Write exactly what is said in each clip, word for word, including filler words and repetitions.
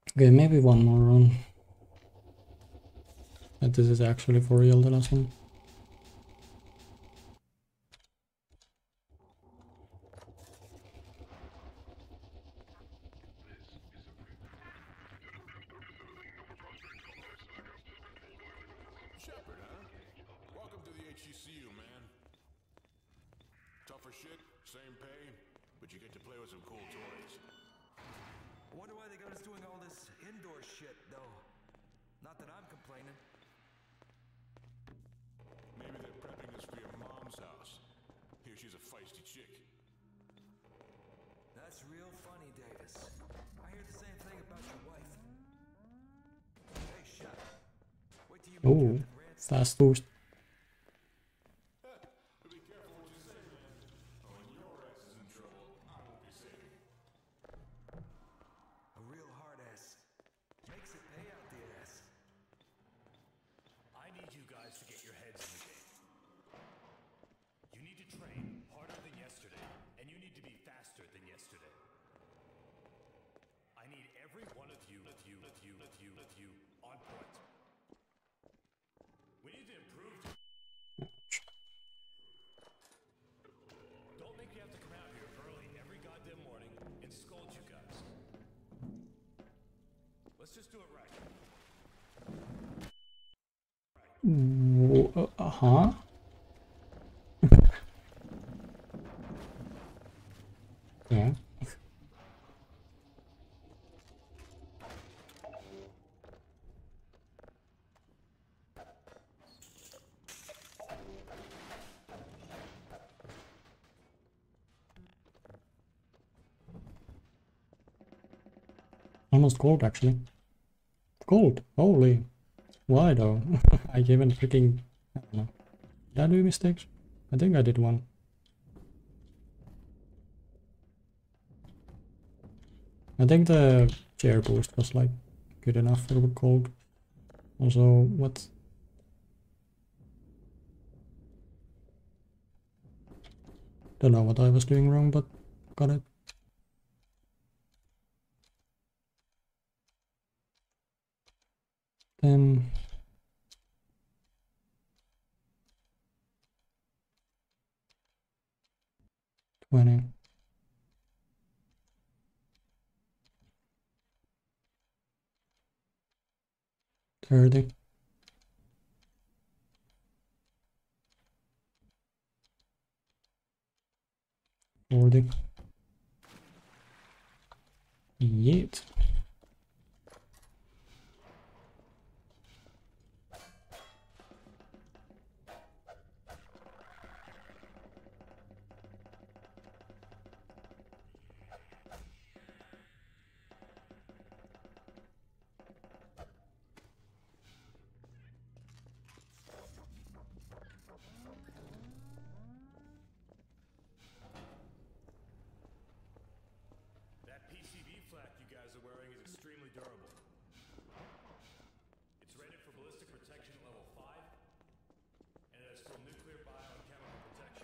Okay, maybe one more run. That this is actually for real, the last one. Shepard, huh? Welcome to the H C C U, man. Tougher shit, same pay, but you get to play with some cool toys. I wonder why they got us doing all this indoor shit, though. Not that I'm complaining. Maybe they're prepping us for your mom's house. Here she's a feisty chick. That's real funny, Davis. I hear the same thing about your wife. Hey, Shep. Wait till you meet Oh, Captain Ransome. fast boost. Be careful what you say, man. Oh, when your ass is in trouble, I won't be saving. A real hard ass. Makes it pay out the ass. I need you guys to get your heads in the game. You need to train harder than yesterday, and you need to be faster than yesterday. I need every one of you, of you, of you, of you, of you on point. We need to improve. Don't make me have to come out here early every goddamn morning and scold you guys. Let's just do it right. Uh huh. Yeah. Almost gold, actually. Gold. Holy. Why though? I even freaking. I don't know. Did I do mistakes? I think I did one. I think the chair boost was like good enough for the gold. Also, what? Don't know what I was doing wrong, but got it. Then twenty. thirty. forty. Yeet. That P C B flak you guys are wearing is extremely durable. It's rated for ballistic protection at level five, and it has full nuclear, bio, and chemical protection.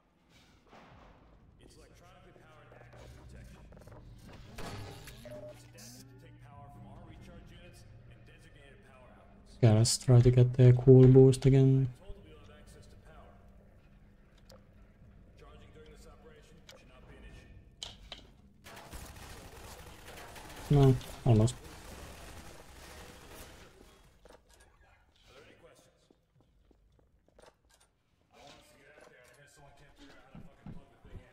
It's electronically powered active protection. It's adapted to take power from our recharge units and designated power outlets. Yeah, let's try to get the cool boost again. Told we will have access to power. Charging during this operation should not be an issue. No, almost. Are there any questions? I want us to get out there and I hear someone can't figure out how to fucking plug the thing in.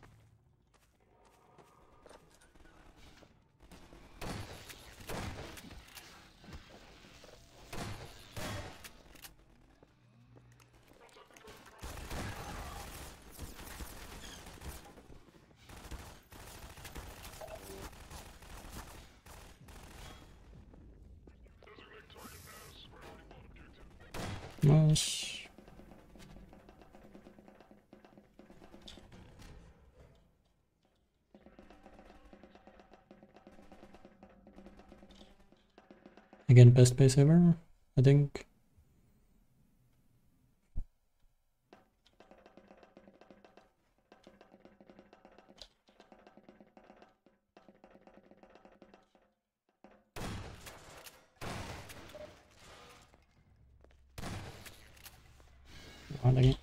Nice. Again, best pace ever, I think. around again.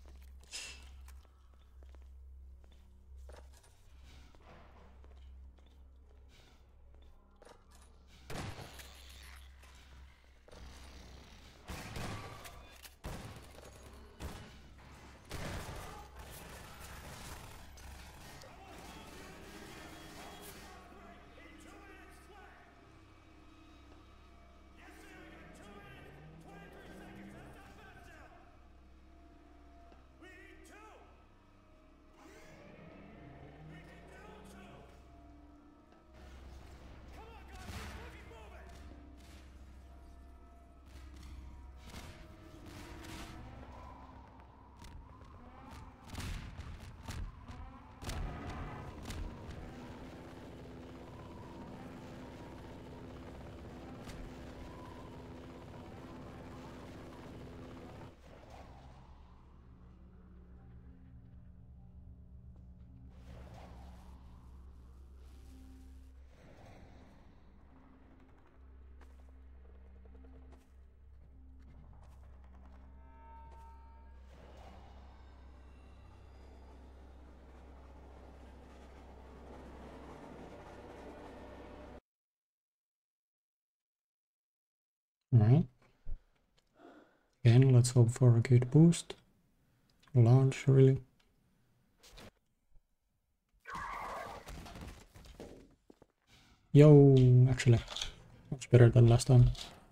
Alright. Again, let's hope for a good boost. Large, really. Yo, actually, much better than last time.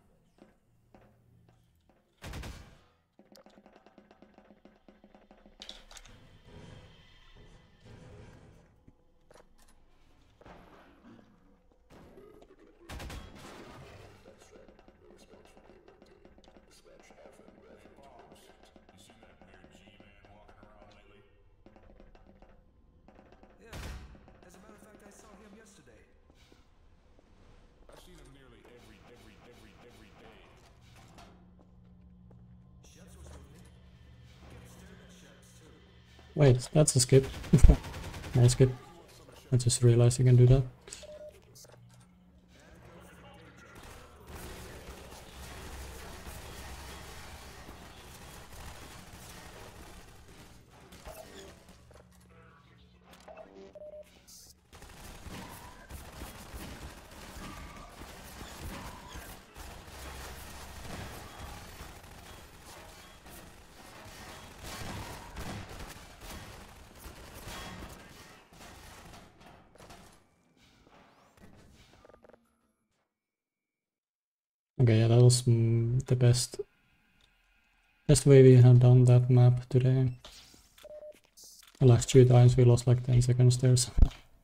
You seen that weird G-man walking around lately? Yeah. As a matter of fact, I saw him yesterday. I've seen him nearly every, every, every, every day. Sheps was with me. He kept staring at Sheps, too. Wait, that's a skip. Nice skip. I just realized you can do that. Okay, yeah, that was mm, the best best way we have done that map today. The last two times we lost like ten seconds there. So.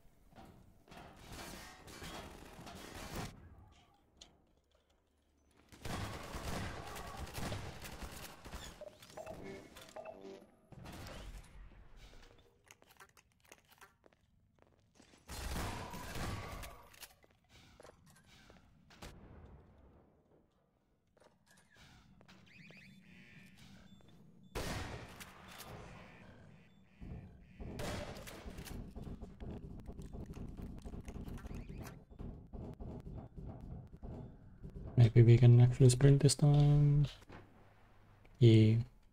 Maybe we can actually sprint this time. Yeah.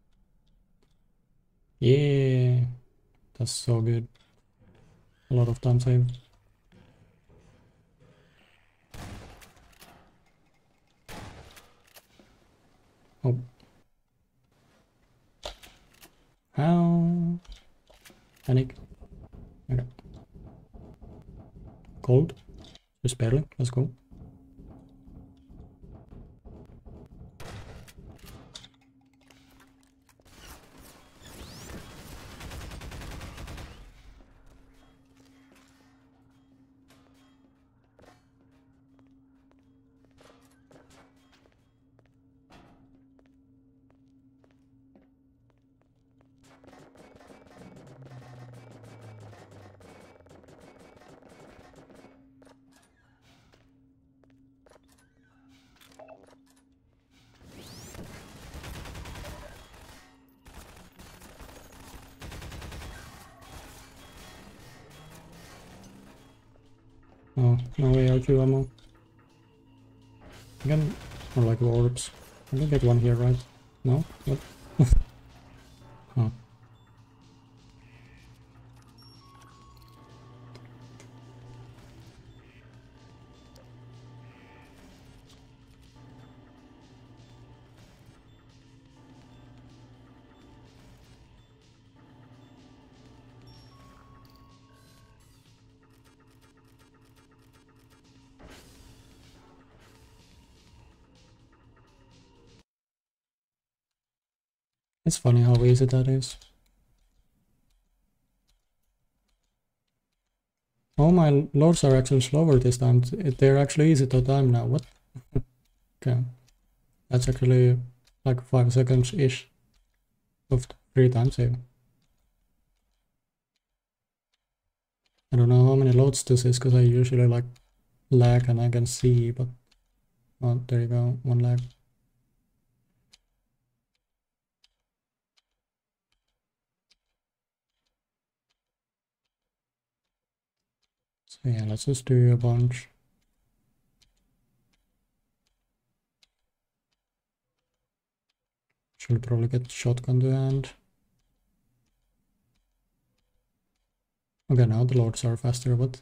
Yeah. That's so good. A lot of time save. Oh. How? Panic. Okay. Cold. Just barely. Let's go. Oh, no A R two ammo. I can, or like orbs. I can get one here, right? No? What? Oh. It's funny how easy that is. Oh, my lords are actually slower this time. They're actually easy to time now. What? Okay. That's actually like five seconds-ish of three times save. I don't know how many loads this is, because I usually like lag and I can see, but... Oh, there you go, one lag. So yeah, let's just do a bunch. Should probably get shotgun to hand. Okay, now the lords are faster, but...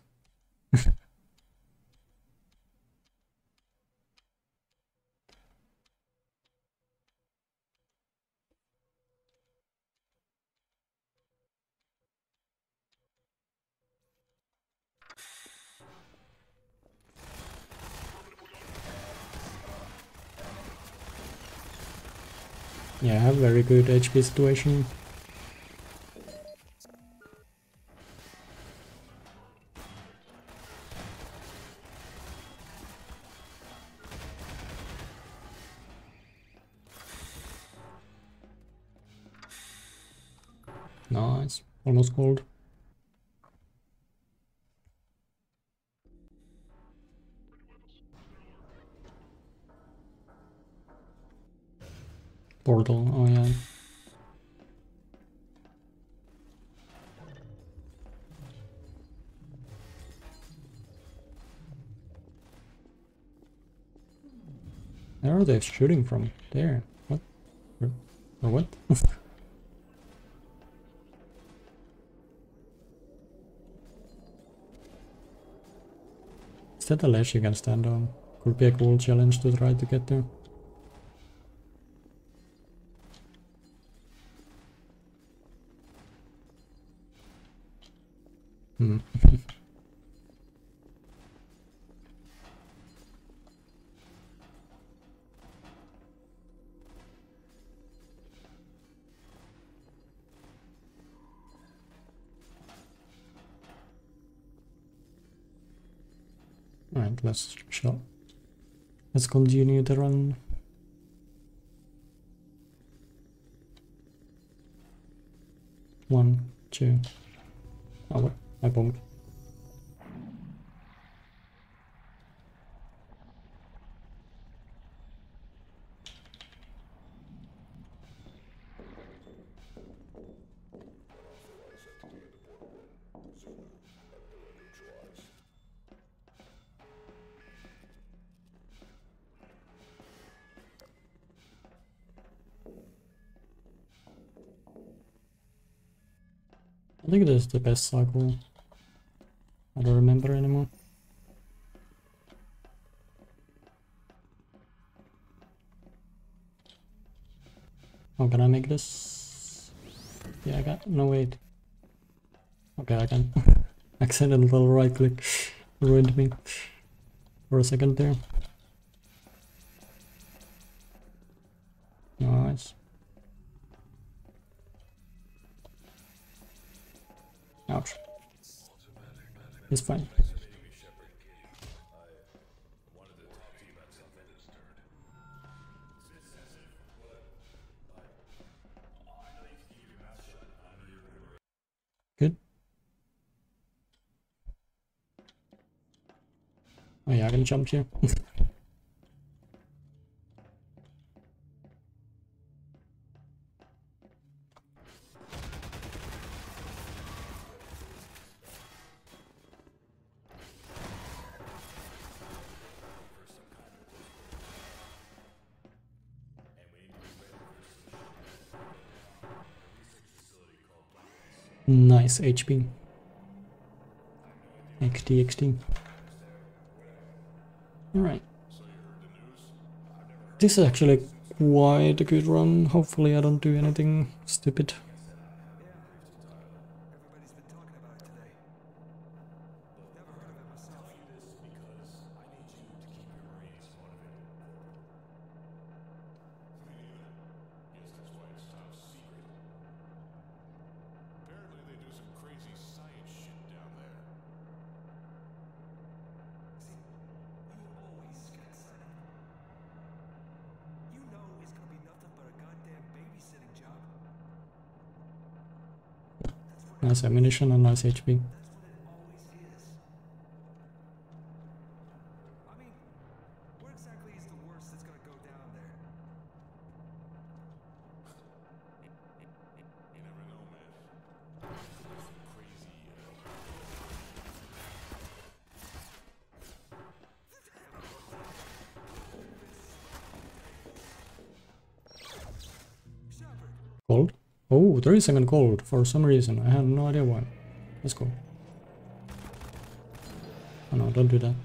Yeah, I have very good H P situation. Nice, almost gold. Portal, oh yeah. Where are they shooting from? There. What? Or, or what? Is that a ledge you can stand on? Could be a cool challenge to try to get there. Hmm. Alright, let's show. Let's continue the run. One, two. Oh, what? I bombed. I think this is the best cycle. I don't remember anymore. How can I make this? Yeah, I got no wait. Okay, I can. Accidental right click ruined me for a second there. Nice. Ouch. It's fine. Good. Oh yeah, I can jump here. Nice H P. X D, X D. Alright. This is actually quite a good run. Hopefully I don't do anything stupid. Everybody's been talking about it today. Never heard of it myself. This because I need you to keep your Marines motivated. Guess that's why it's top secret. Apparently they do some crazy science shit down there. See, you always get set up. You know it's gonna be nothing but a goddamn babysitting job. That's what it, Nice ammunition and nice H P. that's what it always is. I mean, what exactly is the worst that's gonna go down there? You never know, man. There's some crazy, uh, Shepard, Gold? Oh, there is even gold for some reason. I had no idea why. Let's go. Oh no, don't do that.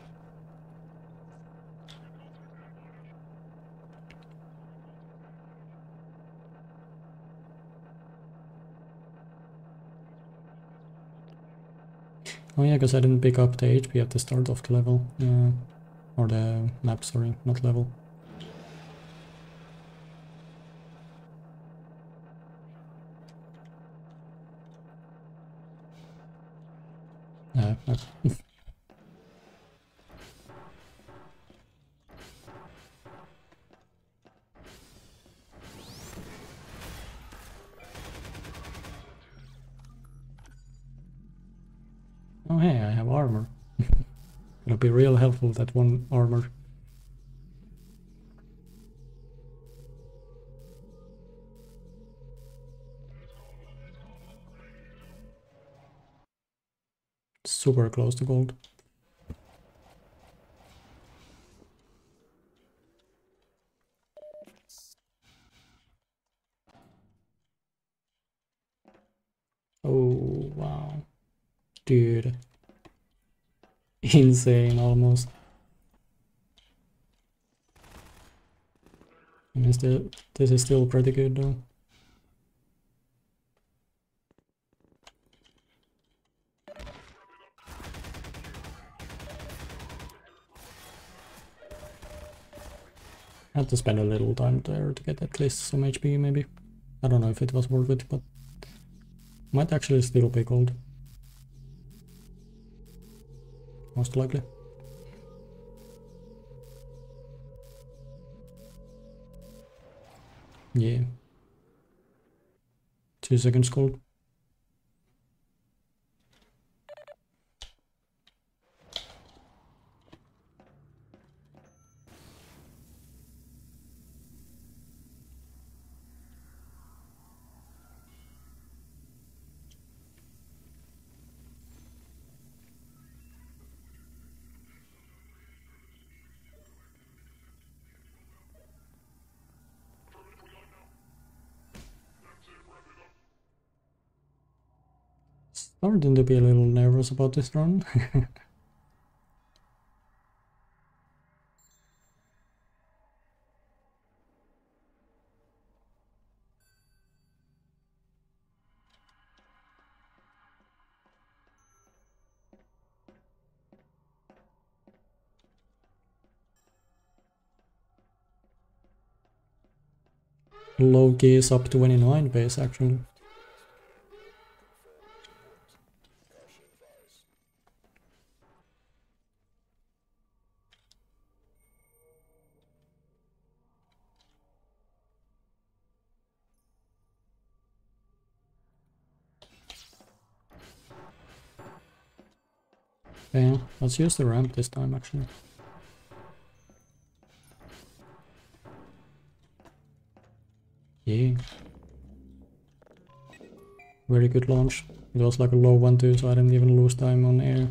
Oh yeah, because I didn't pick up the H P at the start of the level. Uh, or the map, sorry, not level. Uh, uh, oh hey, I have armor. It'll be real helpful, that one armor. Super close to gold. Oh wow, dude, insane almost. I mean, still, this is still pretty good though. Had to spend a little time there to get at least some H P maybe. I don't know if it was worth it, but might actually still be gold. Most likely. Yeah. Two seconds gold. Starting to be a little nervous about this run. Loki is up twenty-nine base actually. Yeah, let's use the ramp this time actually. Yeah. Very good launch. It was like a low one too, so I didn't even lose time on air.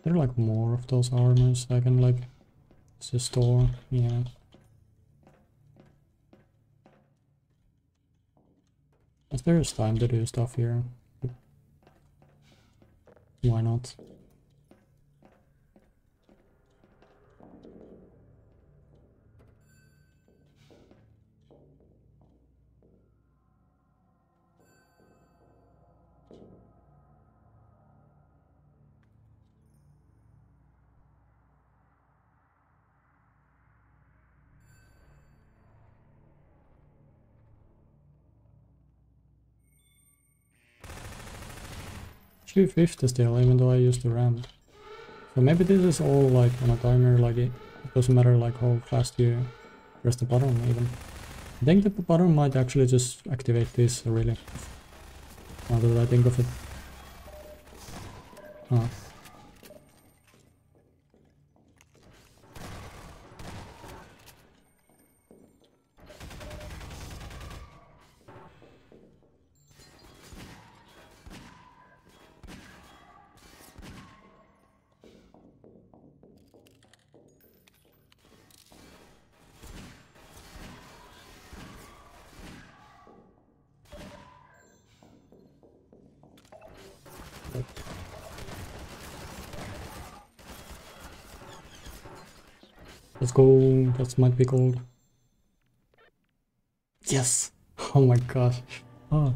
There are like more of those armors I can like just store, yeah. If there is time to do stuff here, why not? two fifty still, even though I used the ramp. So maybe this is all like on a timer, like it doesn't matter like how fast you press the button even. I think the button might actually just activate this really, now that I think of it. Huh. Let's go, that might be gold. Yes! Oh my gosh. Oh.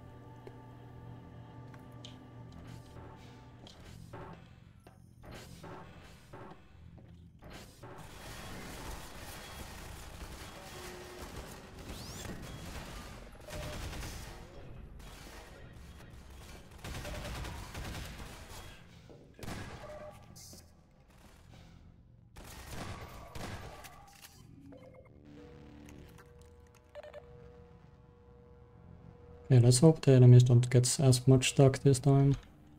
Yeah, let's hope the enemies don't get as much stuck this time.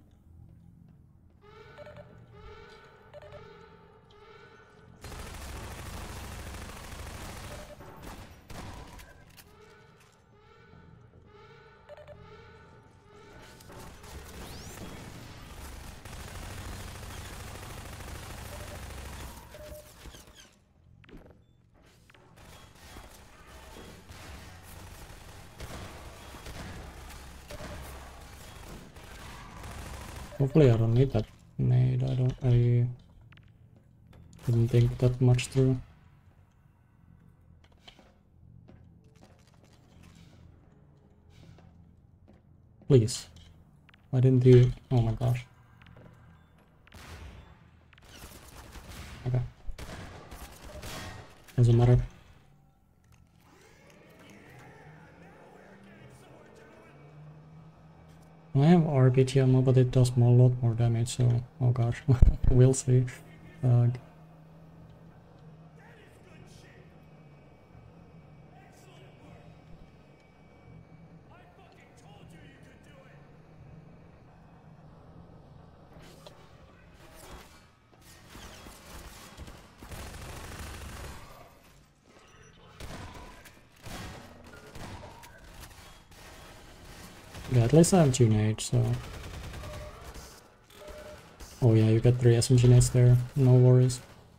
Hopefully I don't need that nade, I don't, I didn't think that much through. Please. Why didn't you, oh my gosh. Okay. Doesn't matter. I have R P G ammo, but it does more, a lot more damage, so oh gosh, we'll see. Uh, yeah, at least I have Grenade, so... Oh yeah, you get three S M G nades there, no worries.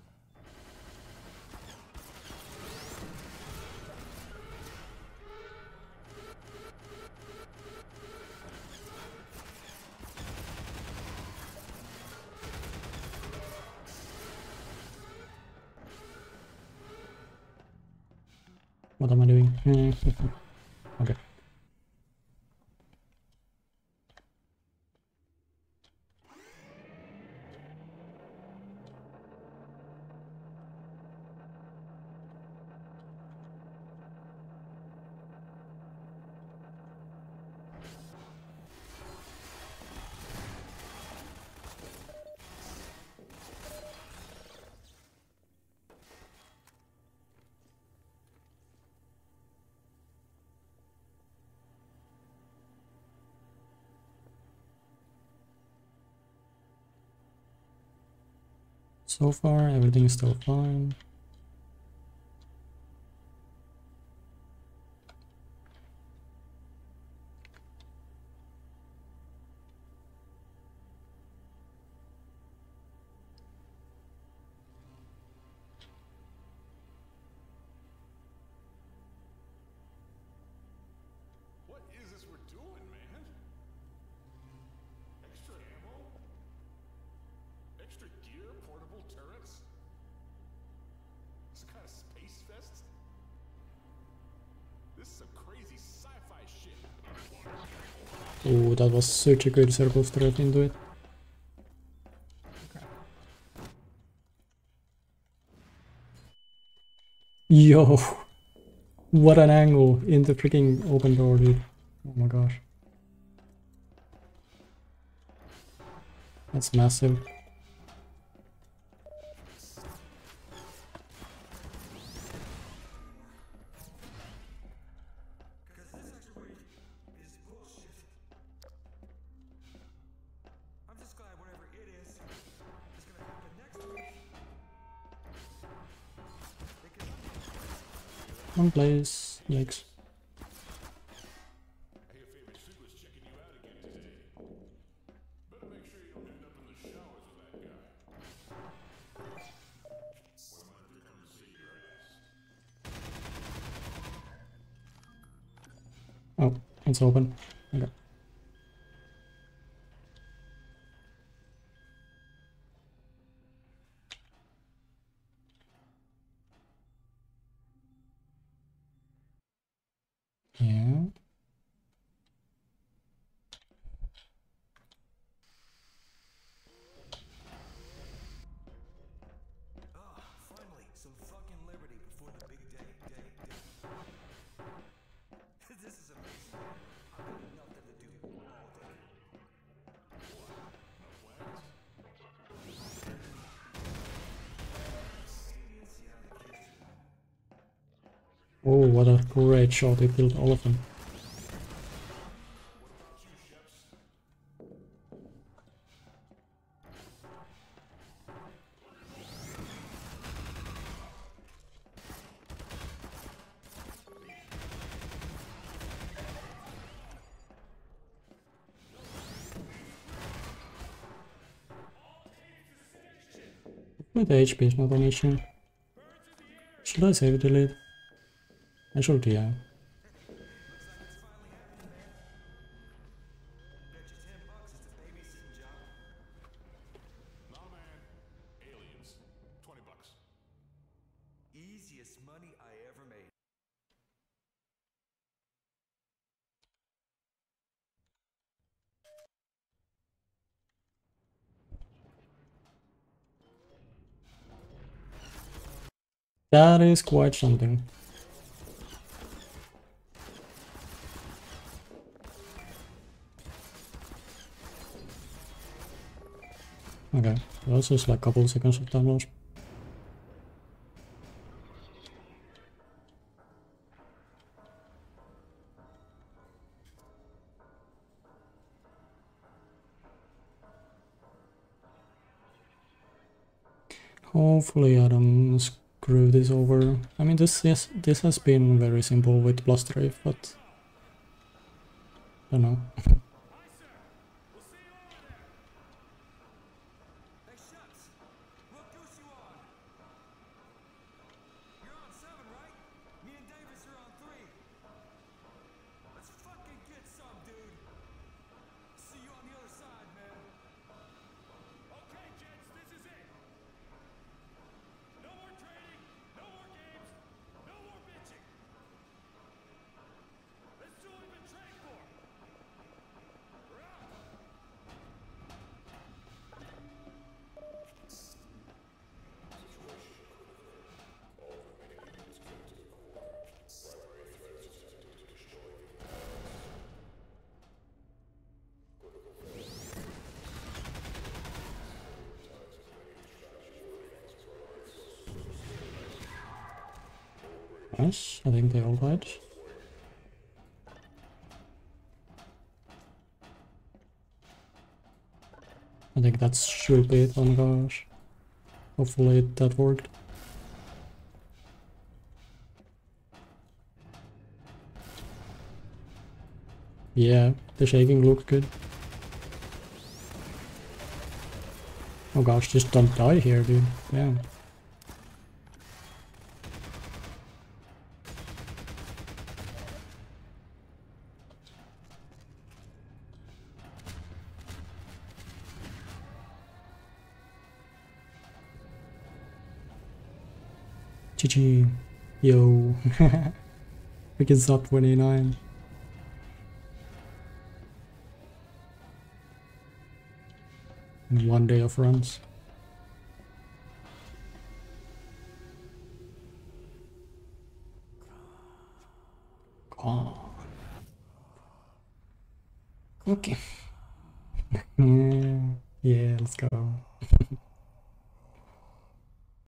What am I doing? Okay. So far, everything is still fine. Extra gear, portable turrets? Some kind of space fest? This is some crazy sci-fi shit. Oh, that was such a good circle straight into it. Yo, what an angle in the freaking open door, dude. Oh my gosh. That's massive. Because this actually is bullshit. I'm just glad whatever it is is gonna happen next week. One place, yikes. Hey, your favorite suit was checking you out again today. Better make sure you don't end up in the showers with that guy. What am I to come to see your ass? Oh, it's open. Okay. Yeah. Ah, finally, some fucking liberty before the big day, day, day. This is amazing. I've got nothing to do all day. Oh, what a great shot. He killed all of them. But the H P is not an issue. Should I save delete? I should, yeah. Looks like it's finally happening, man. Bet you ten bucks it's a babysitting job. Nah, man. Aliens. Twenty bucks. Easiest money I ever made. That is quite something. Okay, that's just like a couple seconds of time loss. Hopefully I don't screw this over. I mean, this is, this has been very simple with Blustrafe, but I don't know. Hey, Shucks! What goose you on? You're on seven, right? Me and Davis are on three. Let's fucking get some, dude. See you on the other side, man. Okay, gents, this is it. No more trading, no more games, no more bitching. Let's do what we've been trained for. We're out. Nice, I think they all died. I think that should be it, oh my gosh. Hopefully that worked. Yeah, the shaking looked good. Oh gosh, just don't die here, dude. Damn. G G. Yo. Freaking sub twenty-nine. In one day of runs. Oh. Okay. Yeah, yeah, let's go.